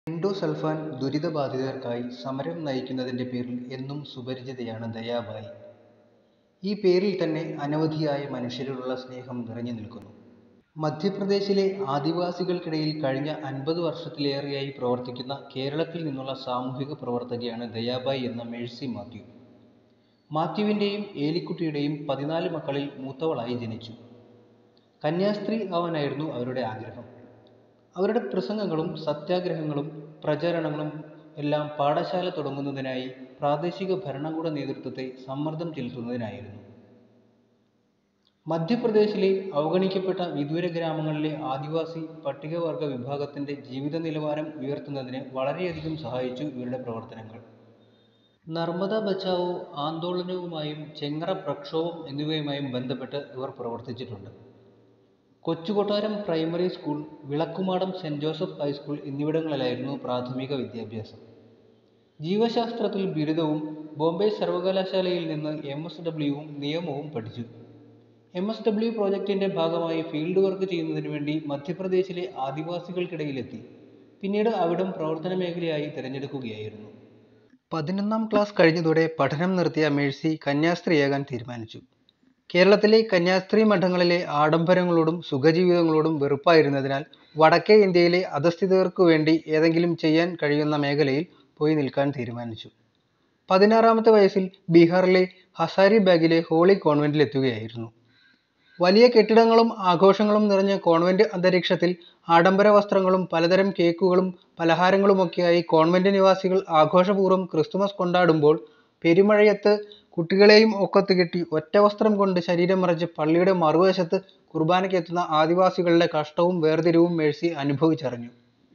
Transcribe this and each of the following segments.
Endosulfan ദുരിതബാധിതർക്കായി സമരം നയിക്കുന്നതിന്റെ പേരിൽ എന്നും സുപരിചിതയാണ് ദയാബായി. ഈ പേരിൽ തന്നെ അനവധിയായ മനുഷ്യരോടുള്ള സ്നേഹം നിറഞ്ഞു നിൽക്കുന്നു. മധ്യപ്രദേശിലെ ആദിവാസികൾക്കിടയിൽ കഴിഞ്ഞ 50 വർഷത്തിലേറെയായി പ്രവർത്തിക്കുന്ന കേരളത്തിൽ നിന്നുള്ള സാമൂഹിക പ്രവർത്തകയാണ് ദയാബായി എന്ന മേഴ്സി മാത്യു. മാത്യുവിൻ്റെയും ഏലിക്കുട്ടിയുടെയും 14 മക്കളിൽ മൂത്തവളായി ജനിച്ചു. കന്യാസ്ത്രീ ആവാനായിരുന്നു അവരുടെ ആഗ്രഹം. അവരുടെ പ്രസംഗങ്ങളും സത്യാഗ്രഹങ്ങളും പ്രചാരണങ്ങളും എല്ലാം പാഠശാല തുടങ്ങുന്നതിനായി പ്രാദേശിക ഭരണകൂട നേതൃത്വത്തെ സമ്മർദ്ദം ചെലുത്തുന്നതിനായിരുന്നു. മധ്യപ്രദേശിലെ അവഗണിക്കപ്പെട്ട വിദൂര ഗ്രാമങ്ങളിലെ ആദിവാസി പട്ടികവർഗ വിഭാഗത്തിന്റെ ജീവിത നിലവാരം ഉയർത്തുന്നതിന് വളരെയധികം സഹായിച്ചു ഇവരുടെ പ്രവർത്തനങ്ങൾ. നർമദ ബച്ചാവോ ആന്തോളനവുമായും ചെങ്ങറ പ്രക്ഷോഭം എന്നിവയുമായും ബന്ധപ്പെട്ട് ഇവർ പ്രവർത്തിച്ചിട്ടുണ്ട്. Kochukottaram primary school, Vilakkumadam saint Joseph high school എന്നിവിടങ്ങളിലായിരുന്നു പ്രാഥമിക വിദ്യാഭ്യാസം. ജീവശാസ്ത്രത്തിൽ ബിരുദവും ബോംബെ സർവകലാശാലയിൽ നിന്ന് MSWവും നിയമവും പഠിച്ചു. MSW പ്രോജക്റ്റിന്റെ ഭാഗമായി ഫീൽഡ് വർക്ക് ചെയ്യുന്നതിനു വേണ്ടി മധ്യപ്രദേശിലെ ആദിവാസികൾക്കിടയിലെത്തി. പിന്നീട് അവിടം പ്രവർത്തന മേഖലയായി തിരഞ്ഞെടുക്കുകയായിരുന്നു. 11ാം ക്ലാസ് കഴിഞ്ഞതോടെ പഠനം നിർത്തിയ മേഴ്സി കന്യാസ്ത്രീയാകാൻ തീരുമാനിച്ചു. കേരളത്തിലെ കന്യാസ്ത്രീ മഠങ്ങളിലെ ആഡംബരങ്ങളോടും സുഖജീവിതങ്ങളോടും വെറുപ്പായിരുന്നതിനാൽ വടക്കേ ഇന്ത്യയിലെ അധസ്ഥിതർക്കു വേണ്ടി ഏതെങ്കിലും ചെയ്യാൻ കഴിയുന്ന മേഖലയിൽ പോയി നിൽക്കാൻ തീരുമാനിച്ചു. 16ാമത്തെ വയസ്സിൽ ബീഹാറിലെ ഹസാരിബാഗിലെ ഹോളി കോൺവെന്റിൽ എത്തുകയായിരുന്നു. വലിയ കെട്ടിടങ്ങളും ആഘോഷങ്ങളും നിറഞ്ഞ കോൺവെന്റ് അന്തരീക്ഷത്തിൽ ആഡംബര വസ്ത്രങ്ങളും പലതരം കേക്കുകളും പലഹാരങ്ങളുമൊക്കെയായി കോൺവെന്റ് നിവാസികൾ ആഘോഷപൂർവ്വം ക്രിസ്തുമസ് കൊണ്ടാടുമ്പോൾ പെരുമഴയത്ത് കുട്ടികളെയും ഒക്കത്തുകെട്ടി ഒറ്റവസ്ത്രം കൊണ്ട് ശരീരം മറച്ച് പള്ളിയുടെ മറുവശത്ത് കുർബാനയ്ക്കെത്തുന്ന ആദിവാസികളുടെ കഷ്ടവും വേർതിരിവും മേഴ്സി അനുഭവിച്ചറിഞ്ഞു.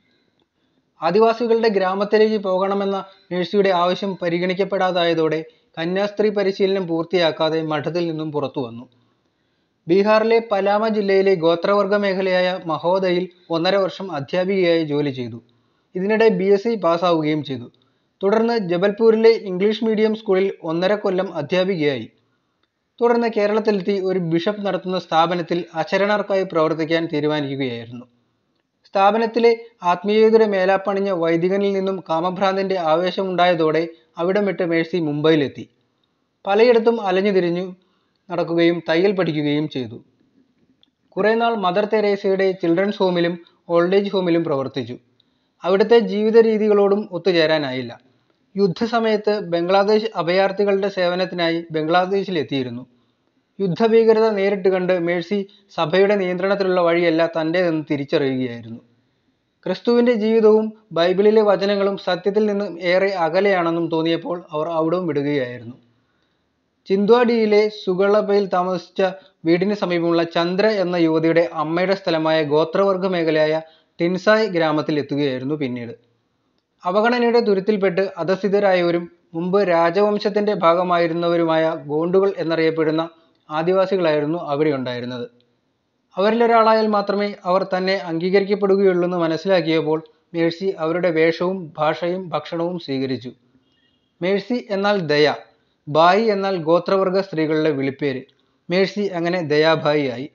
ആദിവാസികളുടെ ഗ്രാമത്തിലേക്ക് പോകണമെന്ന മേഴ്സിയുടെ ആവശ്യം പരിഗണിക്കപ്പെടാതായതോടെ കന്യാസ്ത്രീ പരിശീലനം പൂർത്തിയാക്കാതെ മഠത്തിൽ നിന്നും പുറത്തു വന്നു. ബീഹാറിലെ പലാമ ജില്ലയിലെ ഗോത്രവർഗ മേഖലയായ മഹോദയിൽ 1.5 വർഷം അധ്യാപികയായി ജോലി ചെയ്തു. ഇതിനിടെ BSc പാസ്സാവുകയും ചെയ്തു. തുടർന്ന് ജബൽപൂരിലെ ഇംഗ്ലീഷ് മീഡിയം സ്കൂളിൽ 1.5 കൊല്ലം അധ്യാപികയായി. തുടർന്ന് കേരളത്തിലെത്തി ഒരു ബിഷപ്പ് നടത്തുന്ന സ്ഥാപനത്തിൽ അശരണർക്കായി പ്രവർത്തിക്കാൻ തീരുമാനിക്കുകയായിരുന്നു. സ്ഥാപനത്തിലെ ആത്മീയതയുടെ മേലാപ്പണിഞ്ഞ വൈദികനിൽ നിന്നും കാമഭ്രാന്തിന്റെ ആവേശമുണ്ടായതോടെ അവിടം വിട്ട് മേഴ്സി മുംബൈയിലെത്തി. പലയിടത്തും അലഞ്ഞു തിരിഞ്ഞു നടക്കുകയും തയ്യൽ പഠിക്കുകയും ചെയ്തു. കുറെ നാൾ മദർ തെരേസയുടെ ചിൽഡ്രൻസ് ഹോമിലും ഓൾഡ് ഏജ് ഹോമിലും പ്രവർത്തിച്ചു. അവിടുത്തെ ജീവിത രീതികളോടും ഒത്തുചേരാനായില്ല. യുദ്ധസമയത്ത് ബംഗ്ലാദേശ് അഭയാർത്ഥികളുടെ സേവനത്തിനായി ബംഗ്ലാദേശിലെത്തിയിരുന്നു. യുദ്ധഭീകരത നേരിട്ട് കണ്ട് മേഴ്സി സഭയുടെ നിയന്ത്രണത്തിലുള്ള വഴിയല്ല തൻ്റേതെന്ന് തിരിച്ചറിയുകയായിരുന്നു. ക്രിസ്തുവിന്റെ ജീവിതവും ബൈബിളിലെ വചനങ്ങളും സത്യത്തിൽ നിന്നും ഏറെ അകലെയാണെന്നും തോന്നിയപ്പോൾ അവർ അവിടവും വിടുകയായിരുന്നു. ചിന്ദ്വാഡിയിലെ സുഗളബയിൽ താമസിച്ച വീടിന് സമീപമുള്ള ചന്ദ്ര എന്ന യുവതിയുടെ അമ്മയുടെ സ്ഥലമായ ഗോത്രവർഗ മേഖലയായ ടിൻസായ് ഗ്രാമത്തിൽ എത്തുകയായിരുന്നു പിന്നീട്. അവഗണനയുടെ തുരുത്തിൽപ്പെട്ട് അധസ്ഥിതരായവരും മുമ്പ് രാജവംശത്തിന്റെ ഭാഗമായിരുന്നവരുമായ ഗോണ്ടുകൾ എന്നറിയപ്പെടുന്ന ആദിവാസികളായിരുന്നു അവിടെ ഉണ്ടായിരുന്നത്. അവരിലൊരാളായാൽ മാത്രമേ അവർ തന്നെ അംഗീകരിക്കപ്പെടുകയുള്ളൂന്ന് മനസ്സിലാക്കിയപ്പോൾ മേഴ്സി അവരുടെ വേഷവും ഭാഷയും ഭക്ഷണവും സ്വീകരിച്ചു. മേഴ്സി എന്നാൽ ദയ, ബായി എന്നാൽ ഗോത്രവർഗ സ്ത്രീകളുടെ വിളിപ്പേര്. മേഴ്സി അങ്ങനെ ദയാബായി ആയി.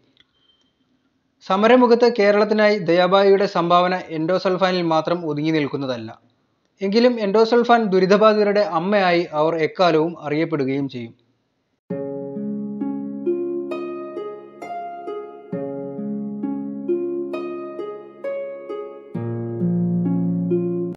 സമരമുഖത്ത് കേരളത്തിനായി ദയാബായിയുടെ സംഭാവന എൻഡോസൾഫാനിൽ മാത്രം ഒതുങ്ങി നിൽക്കുന്നതല്ല. എങ്കിലും എൻഡോസൾഫാൻ ദുരിതബാധിതരുടെ അമ്മയായി അവർ എക്കാലവും അറിയപ്പെടുകയും ചെയ്യും.